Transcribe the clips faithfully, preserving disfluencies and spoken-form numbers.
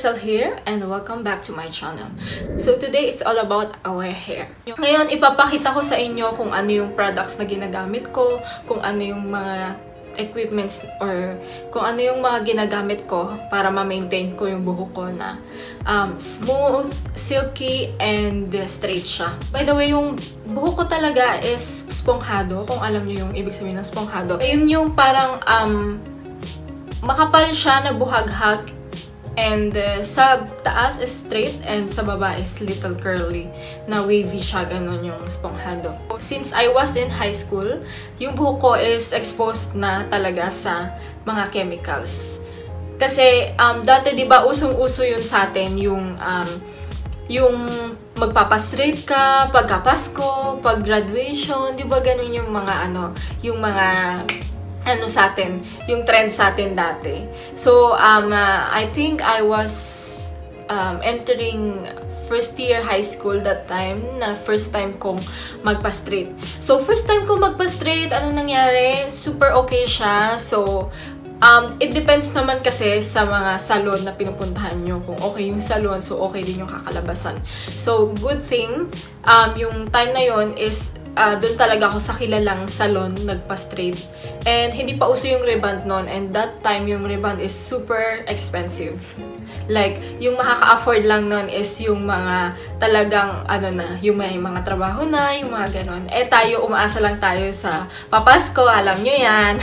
Crystal here and welcome back to my channel. So today it's all about our hair. Ngayon ipapakita ko sa inyo kung ano yung products na ginagamit ko, kung ano yung mga equipments or kung ano yung mga ginagamit ko para ma-maintain ko yung buhok ko na um, smooth, silky, and straight siya. By the way, yung buhok ko talaga is sponghado, kung alam niyo yung ibig sabihin ng sponghado. Ayun yung parang um, makapal siya na buhaghag. And uh, sa taas is straight and sa baba is little curly na wavy siya, ganun yung sponghado. Since I was in high school, yung buhok ko is exposed na talaga sa mga chemicals. Kasi um, dati diba usong-uso yun sa atin yung um, yung magpapastraight ka, pagka-Pasko, pag-graduation, diba ganun yung mga ano, yung mga ano sa atin, yung trend sa atin dati. So, um, uh, I think I was um, entering first year high school that time, na first time kong magpa-straight. So, first time kong magpa-straight, anong nangyari? Super okay siya. So, um, it depends naman kasi sa mga salon na pinupuntahan nyo. Kung okay yung salon, so okay din yung kakalabasan. So, good thing, um, yung time na yon is Uh, doon talaga ako sa kilalang salon nagpa-straight. And hindi pa uso yung reband noon. And that time, yung reband is super expensive. Like, yung makaka-afford lang noon is yung mga talagang, ano na, yung may mga trabaho na, yung mga ganon. Eh, tayo, umaasa lang tayo sa papasko, alam nyo yan.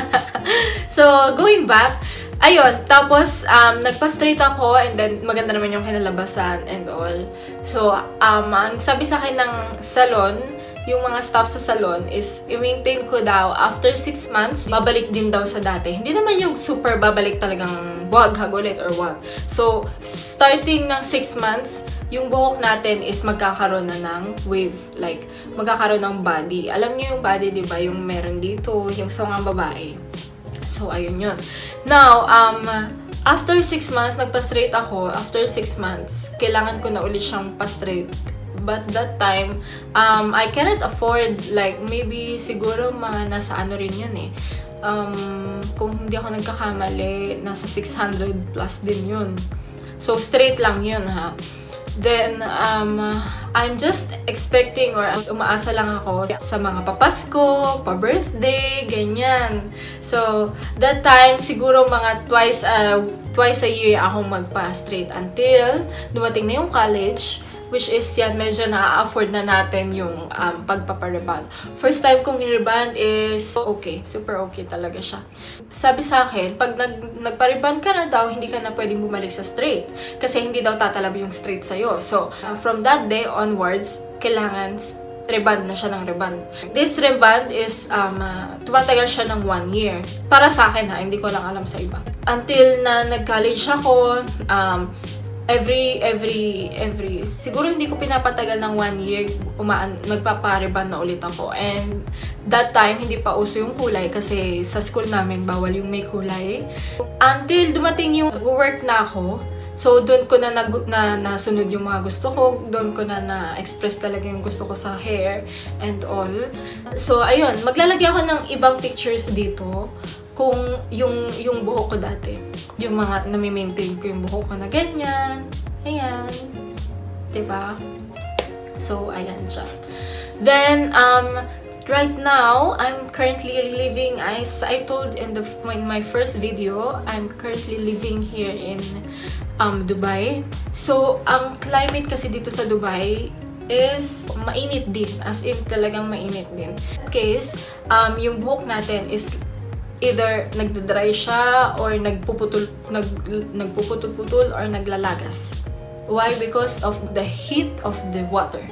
So, going back, ayun, tapos, um, nagpa-straight ako, and then, maganda naman yung kinalabasan and all. So, um, ang sabi sa akin ng salon, yung mga staff sa salon is i-maintain ko daw after six months, babalik din daw sa dati. Hindi naman yung super babalik talagang buhaghag ulit or what. So, starting ng six months, yung buhok natin is magkakaroon na ng wave. Like, magkakaroon ng body. Alam niyo yung body, di ba? Yung meron dito, yung sa mga babae. So, ayun yun. Now, um, after six months, nagpa-straight ako. After six months, kailangan ko na ulit siyang pa-straight. But that time, um, I cannot afford, like, maybe siguro mga nasa ano rin yun eh. Um, kung hindi ako nagkakamali, nasa six hundred plus din yun. So, straight lang yun ha. Then, um, I'm just expecting or umaasa lang ako sa mga papasko, pa-birthday, ganyan. So, that time, siguro mga twice, uh, twice a year akong magpa-straight until dumating na yung college. Which is yan, medyo na-afford na natin yung um, pagpapareband. First time kong i-reband is okay. Super okay talaga siya. Sabi sa akin, pag nag, nagpa-reband ka na daw, hindi ka na pwedeng bumalik sa straight. Kasi hindi daw tatalab yung straight sa'yo. So, uh, from that day onwards, kailangan reband na siya ng reband. This reband is, um, uh, tumatagal siya ng one year. Para sa akin ha, hindi ko lang alam sa iba. Until na nag-college ako, um, Every, every, every, siguro hindi ko pinapatagal ng one year, umaan, nagpapareban na ulit ako. And that time, hindi pa uso yung kulay kasi sa school namin, bawal yung may kulay. Until dumating yung work na ako, so doon ko na, na, na nasunod yung mga gusto ko, doon ko na na-express talaga yung gusto ko sa hair and all. So, ayun, maglalagay ako ng ibang pictures dito kung yung yung buhok ko dati. Yung mga nami-maintain ko yung buhok ko na ganyan. Ayan. Diba? So, ayan siya. Then, um, right now, I'm currently living, as I told in, the, in my first video, I'm currently living here in um, Dubai. So, ang climate kasi dito sa Dubai is mainit din. As in, talagang mainit din. In case, um, yung buhok natin is either nagdadry siya or nagpuputol, nag, nagpuputol-putol or naglalagas. Why? Because of the heat of the water.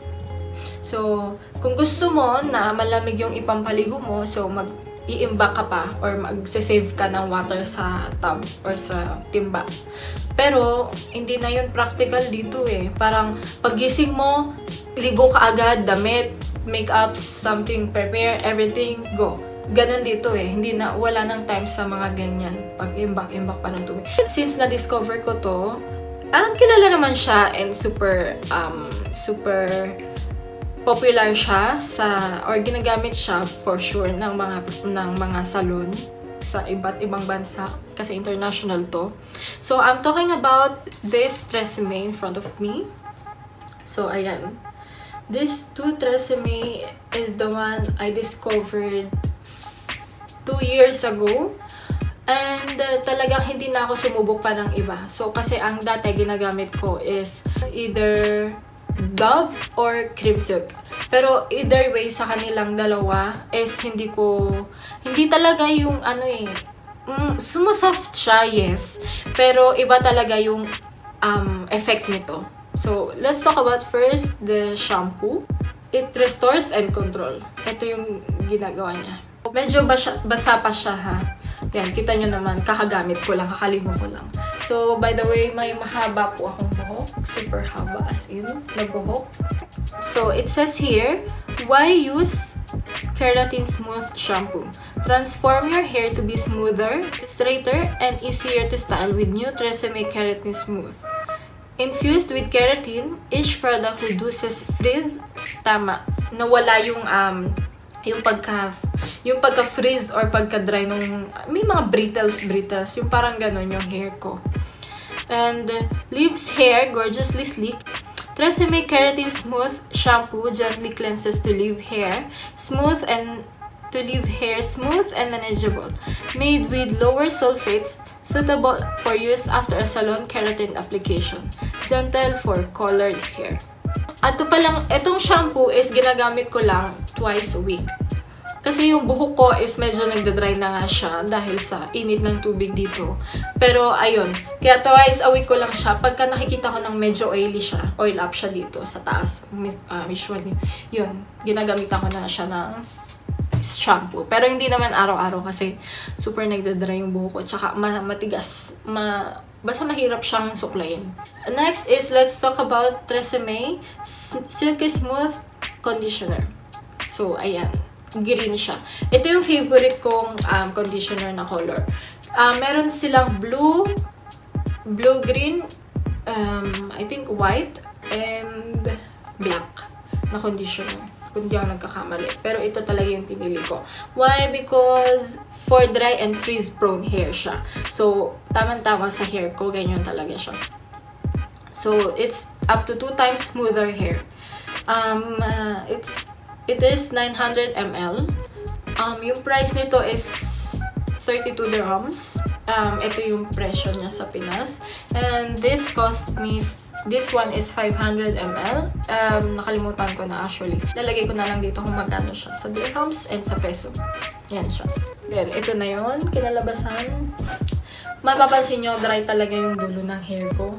So, kung gusto mo na malamig yung ipampaligo mo, so mag-iimbak ka pa or mag-save ka ng water sa tub or sa timba. Pero, hindi na yun practical dito eh. Parang paggising mo, ligo ka agad, damit, makeup, something, prepare, everything, go. Ganon dito eh. Hindi na, wala nang time sa mga ganyan. Pag-imbak-imbak pa ng tubig. Since na-discover ko to, um, kilala naman siya and super, um, super popular siya sa, or ginagamit siya for sure ng mga, ng mga salon. sa iba't ibang bansa kasi international to. So, I'm talking about this TRESemmé in front of me. So, ayan. This two TRESemmé is the one I discovered two years ago. And uh, talagang hindi na ako sumubok pa ng iba. So, kasi ang dati ginagamit ko is either Dove or Cream Silk. Pero either way sa kanilang dalawa is hindi ko, hindi talaga yung ano eh, mm, sumusoft siya, yes. Pero iba talaga yung um, effect nito. So, let's talk about first the shampoo. It restores and control. Ito yung ginagawa niya. Medyo basa, basa pa siya ha. Yan, kita nyo naman, kakagamit ko lang, kakaligo ko lang. So, by the way, may mahaba po akong buhok. Super haba as in, nagbuhok. So, it says here, why use Keratin Smooth Shampoo? Transform your hair to be smoother, straighter, and easier to style with new TRESemmé Keratin Smooth. Infused with keratin, each product reduces frizz. Tama, nawala yung um, yung pagka yung pagka-frizz or pagka-dry nung may mga brittles brittles, yung parang ganon yung hair ko. And uh, leaves hair gorgeously sleek. TRESemmé Keratin Smooth Shampoo gently cleanses to leave hair smooth and to leave hair smooth and manageable. Made with lower sulfates, suitable for use after a salon keratin application. Gentle for colored hair. At ito palang, itong shampoo is ginagamit ko lang twice a week. Kasi yung buhok ko is medyo nagda-dry na nga siya dahil sa init ng tubig dito. Pero ayun, kaya twice a week ko lang siya. Pagka nakikita ko ng medyo oily siya, oil up siya dito sa taas. Uh, usually, yun, ginagamitan ko na siya ng shampoo. Pero hindi naman araw-araw kasi super nagda-dry yung buhok ko. Tsaka matigas. Ma basta mahirap siyang suklayin. Next is, let's talk about TRESemmé Silky Smooth Conditioner. So, ayan. Green siya. Ito yung favorite kong um, conditioner na color. Uh, meron silang blue, blue-green, um, I think white, and black na conditioner. Kung di ako nagkakamali. Pero ito talaga yung pinili ko. Why? Because for dry and freeze-prone hair siya. So, tamang-tama sa hair ko. Ganyan talaga siya. So, it's up to two times smoother hair. Um, uh, it's It is nine hundred milliliters. Um, yung price nito is thirty-two dirhams. Um, ito yung presyo niya sa Pinas. And this cost me, this one is five hundred milliliters. Um, nakalimutan ko na actually. Lalagay ko na lang dito kung magkano siya sa dirhams and sa peso. Yan siya. Then, ito na yun. Kinalabasan. Mapapansin nyo, dry talaga yung dulo ng hair ko.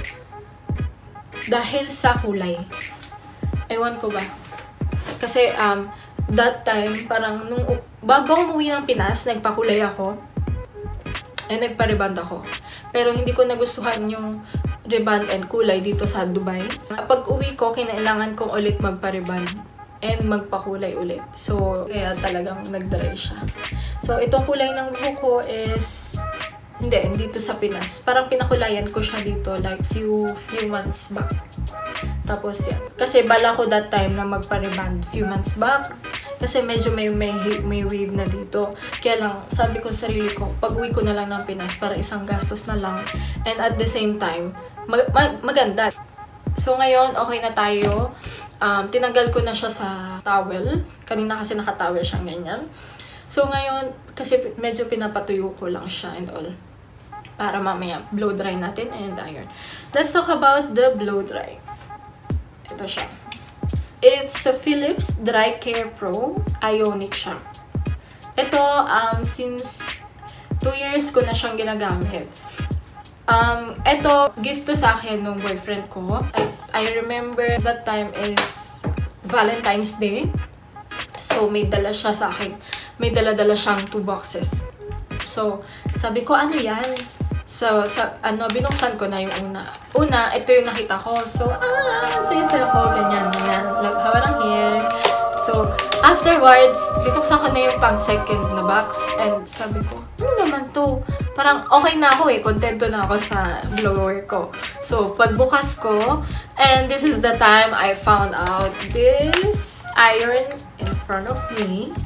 Dahil sa kulay. Ewan ko ba? Kasi, um, that time, parang nung, bago ako umuwi ng Pinas, nagpakulay ako. And nagpa-reband ako. Pero hindi ko nagustuhan yung reband and kulay dito sa Dubai. Pag uwi ko, kinailangan kong ulit magpa-reband and magpakulay ulit. So, kaya talagang nag-dry siya. So, itong kulay ng buhok ko is, hindi, dito sa Pinas. Parang pinakulayan ko siya dito like few few months back. Tapos yan. Kasi bala ko that time na magpa-reband few months back. Kasi medyo may, may, may wave na dito. Kaya lang, sabi ko sa sarili ko, pag-uwi ko na lang ng Pinas para isang gastos na lang. And at the same time, mag mag maganda. So ngayon, okay na tayo. Um, tinanggal ko na siya sa towel. Kanina kasi naka-towel siyang ganyan. So ngayon, kasi medyo pinapatuyo ko lang siya and all. Para mamaya blow dry natin and iron. Let's talk about the blow dry. Ito siya. It's a Philips Dry Care Pro. Ionic siya. Ito, um, since two years ko na siyang ginagamit. Um, ito, gift to sa akin nung boyfriend ko. I, I remember that time is Valentine's Day. So, may dala siya sa akin. May dala-dala siyang two boxes. So, sabi ko, ano yan? So, sa, ano, binuksan ko na yung una. Una, ito yung nakita ko. So, ah, saya-saya ko, ganyan, ganyan. Like, hawa ng hair. So, afterwards, binuksan ko na yung pang second na box. And sabi ko, ano naman to? Parang okay na ako eh. Kontento na ako sa blower ko. So, pagbukas ko, and this is the time I found out this iron in front of me.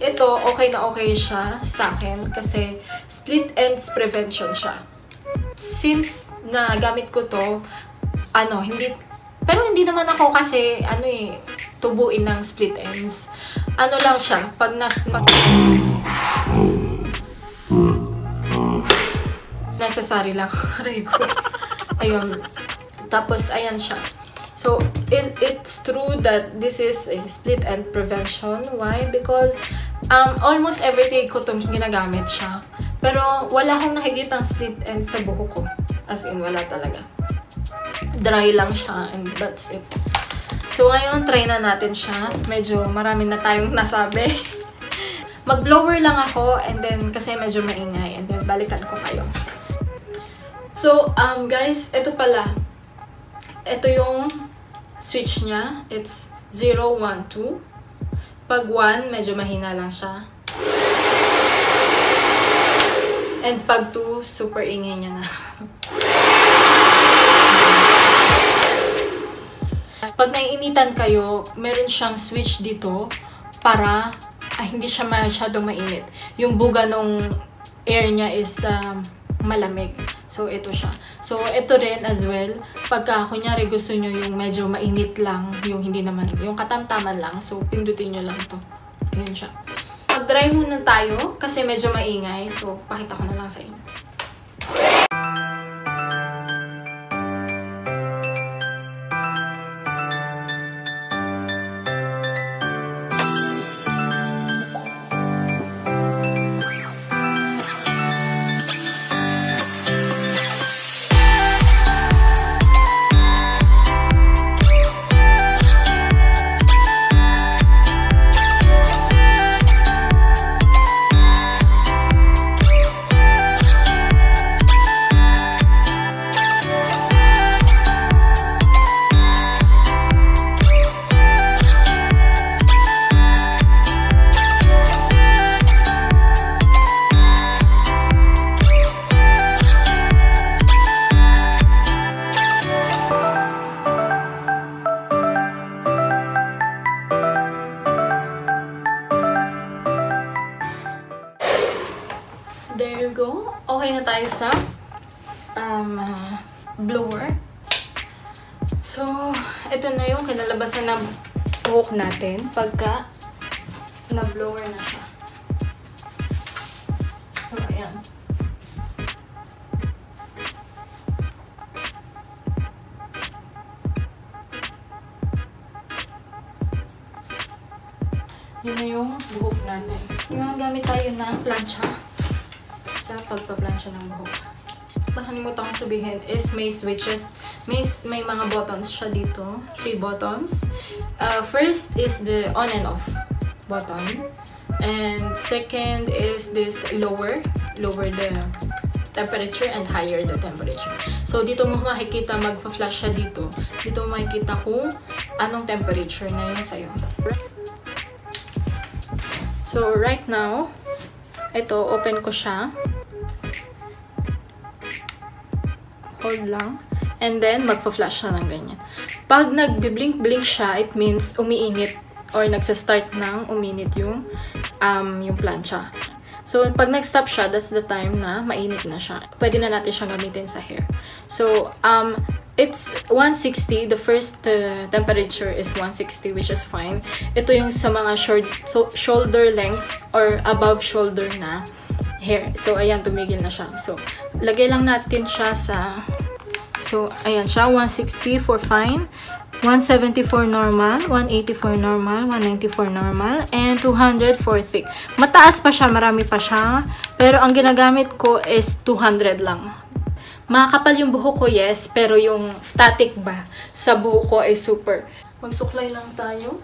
ito, okay na okay siya sa akin kasi split ends prevention siya. Since nagamit ko to, ano, hindi, pero hindi naman ako kasi, ano eh, tubuin ng split ends. Ano lang siya, pag nas, pag, necessary lang. Ayun. Tapos, ayan siya. So, it, it's true that this is a split end prevention. Why? Because um, almost every day ko itong ginagamit siya. Pero wala akong nakikitang split end sa buhok ko. As in, wala talaga. Dry lang siya and that's it. So, ngayon, try na natin siya. Medyo marami na tayong nasabi. Mag-blower lang ako and then kasi medyo maingay and then balikan ko kayo. So, um, guys, ito pala. Ito yung switch niya. It's zero, one, two. Pag one, medyo mahina lang siya. And pag two, super ingay niya na. Pag naiinitan kayo, meron siyang switch dito para ay, hindi siya masyadong mainit. Yung buga nung air niya is um, malamig. So, ito siya. So, ito rin as well. Pagka, kunyari, gusto nyo yung medyo mainit lang, yung hindi naman, yung katamtaman lang. So, pindutin nyo lang to. Yun siya. Mag-dry muna tayo kasi medyo maingay. So, pakita ko na lang sa inyo. There you go. Okay na tayo sa um, uh, blower. So, ito na yung kinalabasan ng buhok natin pagka na-blower na siya. So, ayan. Yun na yung buhok natin. Gamit tayo ng plancha sa pagpa-plancha ng buhok. Nakalimutan kong sabihin is may switches. May, may mga buttons siya dito. Three buttons. Uh, first is the on and off button. And second is this lower. Lower the temperature and higher the temperature. So, dito mo makikita magpa-flash siya dito. Dito mo makikita kung anong temperature na yun sa'yo. So, right now, ito, open ko siya. Hold lang. And then, magpa-flash siya ng ganyan. Pag nag-blink-blink siya, it means umiinit or nagsa-start ng uminit yung, um, yung plancha. So, pag nag-stop siya, that's the time na mainit na siya. Pwede na natin siyang gamitin sa hair. So, um, it's one sixty. The first uh, temperature is one sixty, which is fine. Ito yung sa mga short, so, shoulder length or above shoulder na hair. So, ayan, tumigil na siya. So, lagay lang natin siya sa... So, ayan siya. one sixty for fine. one seventy for normal. one eighty for normal. one ninety for normal. And two hundred for thick. Mataas pa siya. Marami pa siya. Pero, ang ginagamit ko is two hundred lang. Makakapal yung buhok ko, yes. Pero, yung static ba sa buhok ko ay super. Magsuklay lang tayo.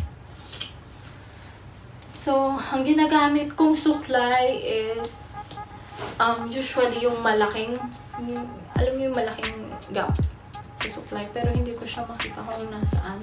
So, ang ginagamit kong suklay is um, usually yung malaking, alam mo yung malaking gap sa suklay. Pero hindi ko siya makita kung nasaan.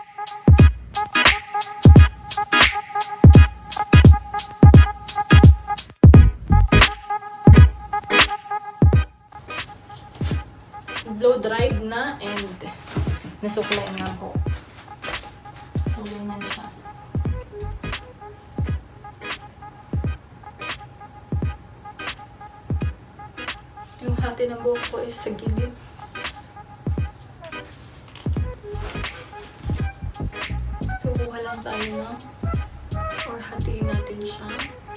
Blow dried na and nasuklay na ako. So, ganyan siya. kalahati ng buhok ko is sa gilid. So, buha lang tayo na. Or hatiin natin siya.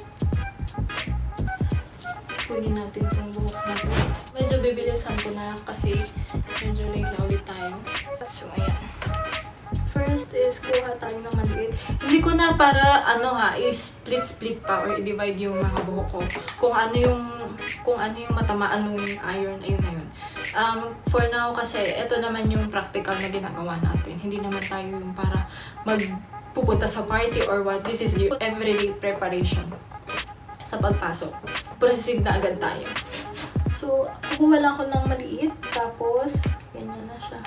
Kunin natin itong buhok na to. Medyo bibilisan ko na kasi medyo late na ulit tayo. So, ayan. First is, kuha tayo ng maliit. Hindi ko na para, ano ha, i-split-split pa or i-divide yung mga buhok ko. Kung ano yung, kung ano yung matamaan ng iron, ayun na yun. Um, for now, kasi, ito naman yung practical na ginagawa natin. Hindi naman tayo yung para magpupunta sa party or what. This is your everyday preparation sa pagpasok. Proceed na agad tayo. So, kuha lang ako ng maliit. Tapos, ganyan na siya.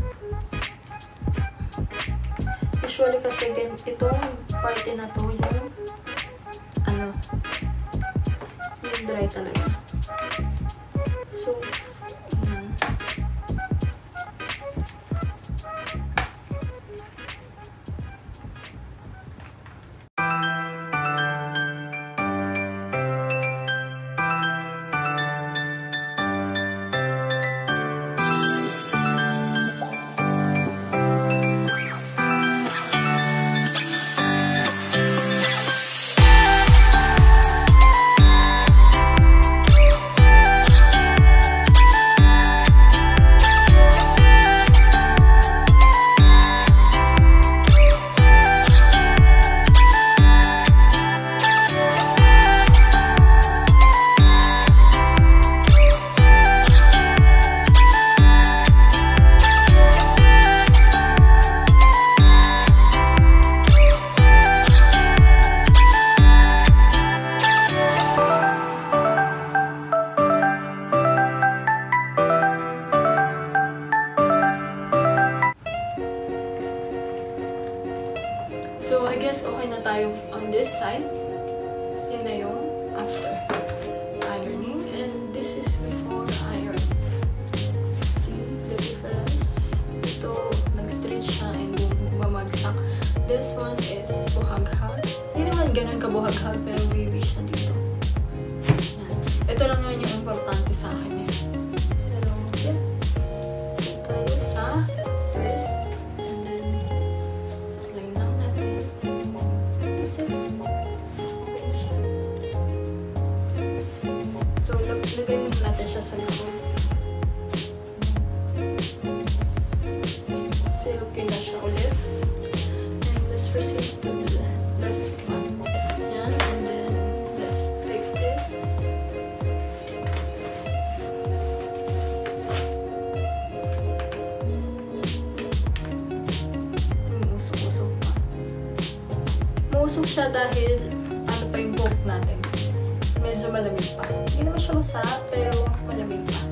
Usually kasi itong party na to yung ano yung dry talaga. So, yan. So, I guess okay na tayo on this side. Yun na yung after ironing. And this is before iron. See the difference? Ito, nag-stretch siya and bumagsak. This one is buhaghag. Hindi naman ganun kabuhaghag, pero wavy siya dito. Yan. Ito lang naman yung importante sa akin eh. Pero, yeah. Tayo sa first. Lagay mo natin siya sa likod. Silky na siya ulit. And let's proceed to the left one. Yan. And then, let's take this. Umusok-usok pa. Umusok siya dahil ano pa yung buhok natin. Medyo malamig pa. Hindi naman siya masarap, pero malamig pa.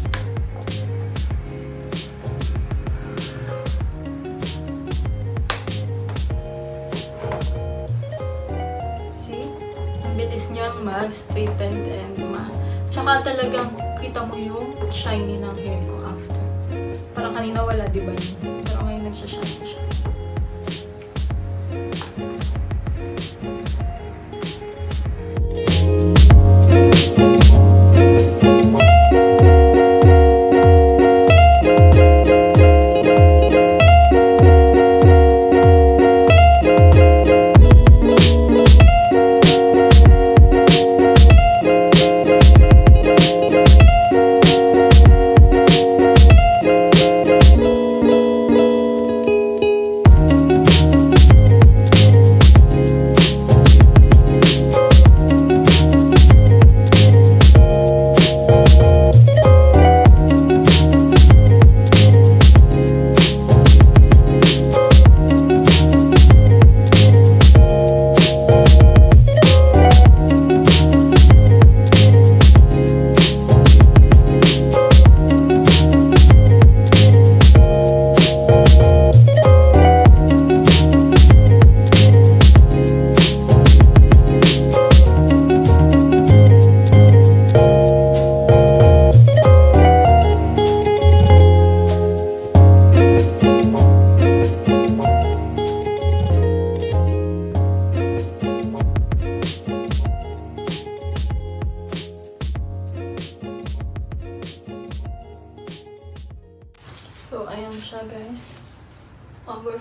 See? Ang bilis niyang mag-straighten and ma... Tsaka talagang kita mo yung shiny ng hair ko after. Parang kanina wala, di ba yun? Pero ngayon nagsashine siya.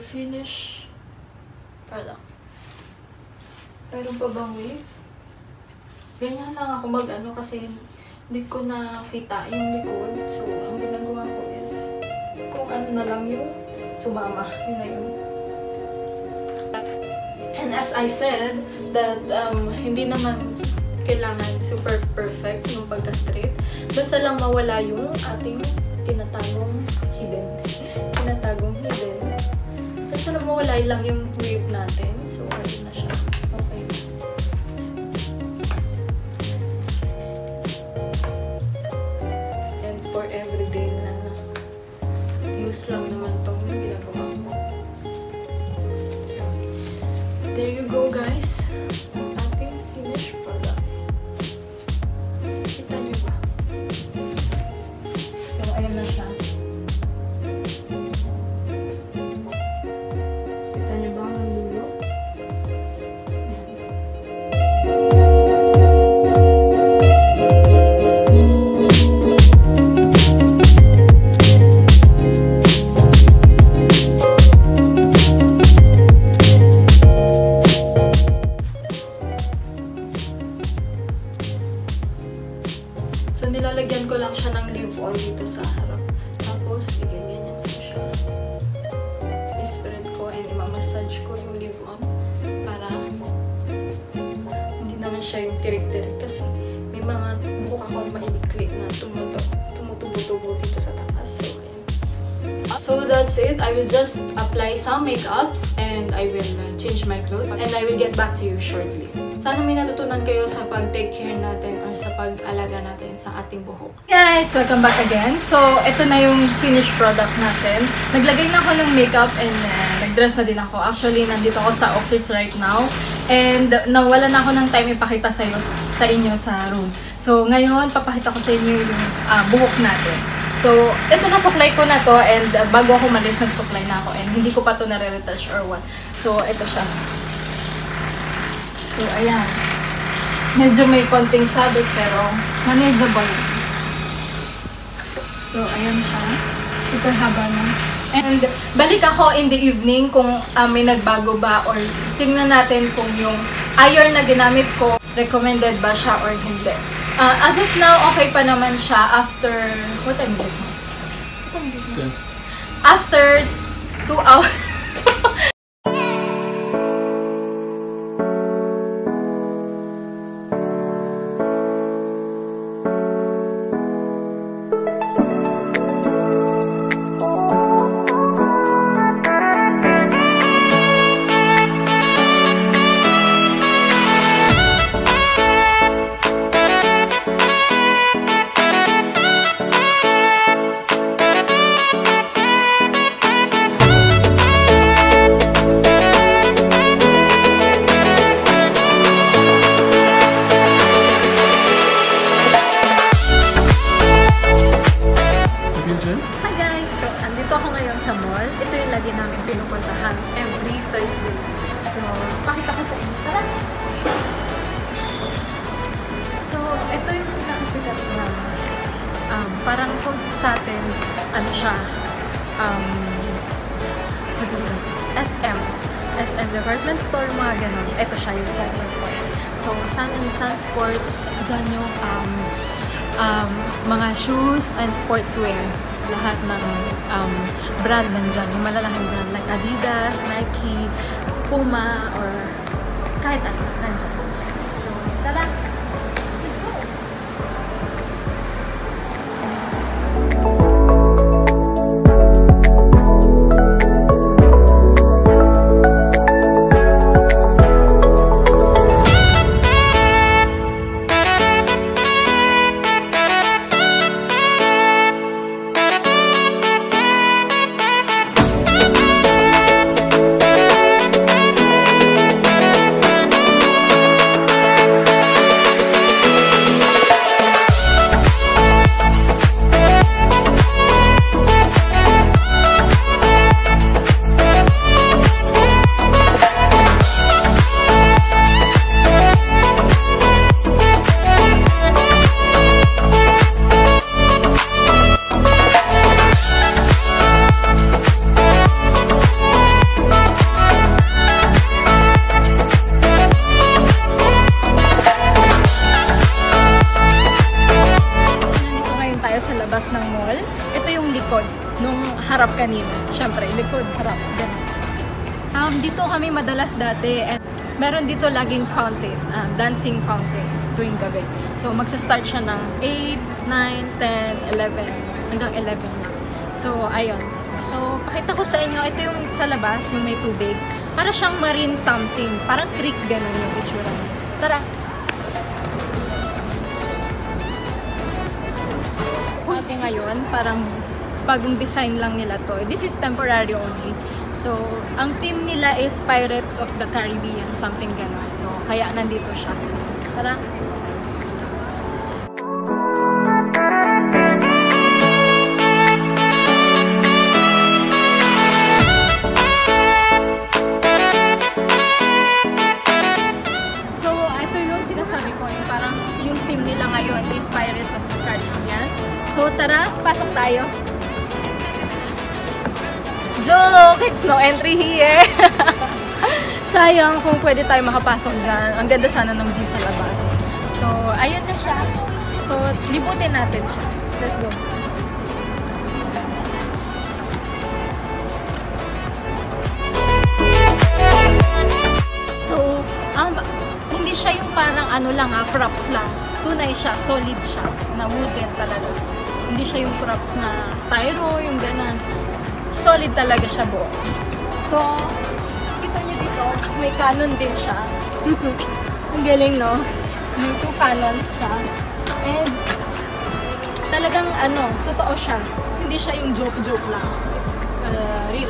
finish product. Meron pa bang wave? Ganyan lang ako mag-ano kasi hindi ko nakita yung likod. So, ang ginagawa ko is kung ano na lang yung sumama. Yun na yun. And as I said, that um, hindi naman kailangan super perfect yung pagka-strip. Basta lang mawala yung ating tinatagong hidden. Tinatagong hidden. Basta lang mawala lang yung wave natin. So, ayun na siya. Okay. And for everyday na use lang naman itong ginagawa ko. So, there you go guys. Ang ating finished product. Kita nyo ba? So, ayan na siya. Kita nyo ba ang dulo? So, nilalagyan ko lang siya ng leave-on dito sa harap. Tapos, iganyan ko siya. I-spread ko and i-massage ko yung leave-on para hindi naman siya yung tirik-tirik kasi may mga buka akong maiikli na tumutubo-tubo dito sa taas. So, ayan. So, that's it. I will just apply some makeups and I will uh, change my clothes and I will get back to you shortly. Sana may natutunan kayo sa pag-take care natin or sa pag-alaga natin sa ating buhok. Guys, welcome back again. So, ito na yung finished product natin. Naglagay na ako ng makeup and uh, nag-dress na din ako. Actually, nandito ako sa office right now. And nawala na ako ng time ipakita sa, iyo, sa inyo sa room. So, ngayon, papakita ko sa inyo yung uh, buhok natin. So, ito na suklay ko na to and uh, bago ako malis, nagsuklay na ako and hindi ko pa to nare-retouch or what. So, ito siya. So, ayan. Medyo may konting sabit pero manageable. So, ayan siya. Super haba na. And balik ako in the evening kung uh, may nagbago ba or tingnan natin kung yung iron na ginamit ko, recommended ba siya or hindi. Uh, as of now, okay pa naman siya after... What time is it? What time is it? Okay. After two hours... pinupuntahan every Thursday. So, pakita ko sa inyo. Tara! So, ito yung nakasikat na um, parang kung sa atin, ano siya, um, what is that? S M. S M department store, mga ganun. Ito siya yung second part. So, Sun and Sun Sports, dyan yung um, um, mga shoes and sportswear. Lahat ng um, brand nandyan. Yung malalaking brand like Adidas, Nike, Puma, or kahit ano, nandyan. So, tara! Let's go! likod, harap. Ganun. Um, dito kami madalas dati, and meron dito laging fountain, um, dancing fountain tuwing gabi. So, magsa-start siya ng eight, nine, ten, eleven, hanggang eleven lang. So, ayun. So, pakita ko sa inyo, ito yung sa labas, yung may tubig. Para siyang marine something, parang creek ganun yung itsura niya. Tara! Ate ngayon, parang bagong design lang nila to. This is temporary only. So, ang team nila is Pirates of the Caribbean, something gano'n. So, kaya nandito siya. Tara! So, ito yung sinasabi ko, yung parang yung team nila ngayon is Pirates of the Caribbean. So, tara, pasok tayo. Joke! It's no entry here! Sayang kung pwede tayo makapasok dyan. Ang ganda sana ng view sa labas. So, ayun na siya. So, libutin natin siya. Let's go. So, um, hindi siya yung parang ano lang ha, props lang. Tunay siya, solid siya, na wooden talaga. Hindi siya yung props na styro, yung ganan. Solid talaga siya buo. So, kita nyo dito, may cannon din siya. Ang galing, no? May two cannons siya. And, talagang ano, totoo siya. Hindi siya yung joke-joke lang. It's uh, real.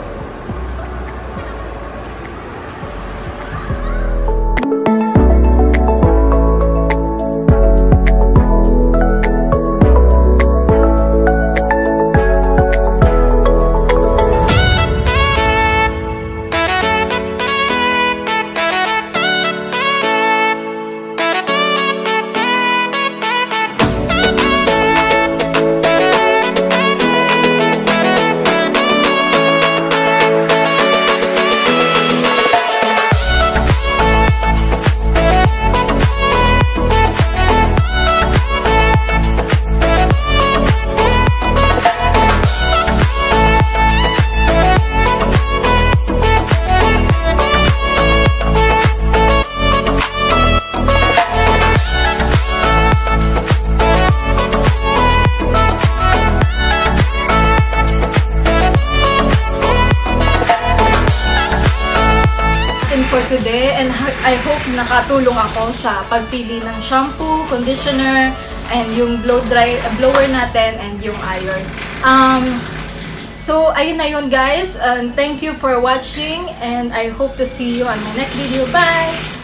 For today, and I hope nakatulong ako sa pagpili ng shampoo, conditioner, and yung blow dry uh, blower natin, and yung iron. Um, so, ayun na yun guys, and thank you for watching, and I hope to see you on my next video. Bye!